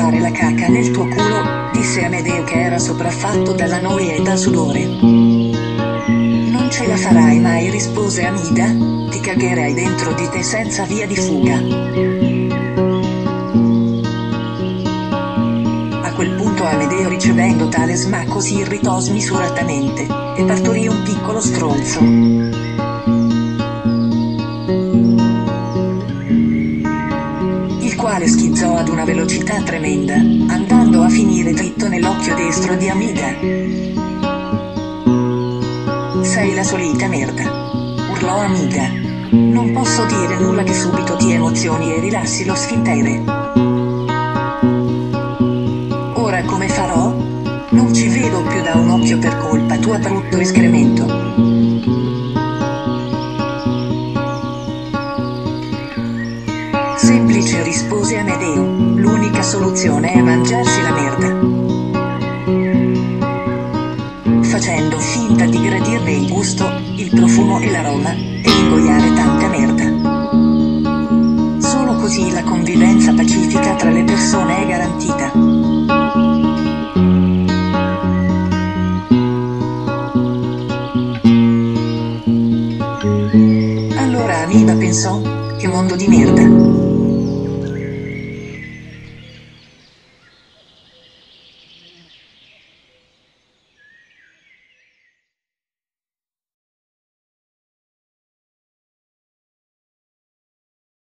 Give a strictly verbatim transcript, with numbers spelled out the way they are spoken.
fare la cacca nel tuo culo, disse Amedeo che era sopraffatto dalla noia e dal sudore. Non ce la farai mai, rispose Amida, ti cagherai dentro di te senza via di fuga. A quel punto Amedeo, ricevendo tale smacco, si irritò smisuratamente, e partorì un piccolo stronzo. Il quale schizzò ad una velocità tremenda, andando a finire dritto nell'occhio destro di Amida. Sei la solita merda, urlò Amida. Non posso dire nulla che subito ti emozioni e rilassi lo sfintere. Ora come farò? Non ci vedo più da un occhio per colpa tua, brutto escremento. Semplice, rispose Amedeo, l'unica soluzione è mangiarsi la merda. Facendo finta di gradirne il gusto, il profumo e l'aroma, e ingoiare tanta merda. Solo così la convivenza pacifica tra le persone è garantita. Allora Amida pensò, che mondo di merda.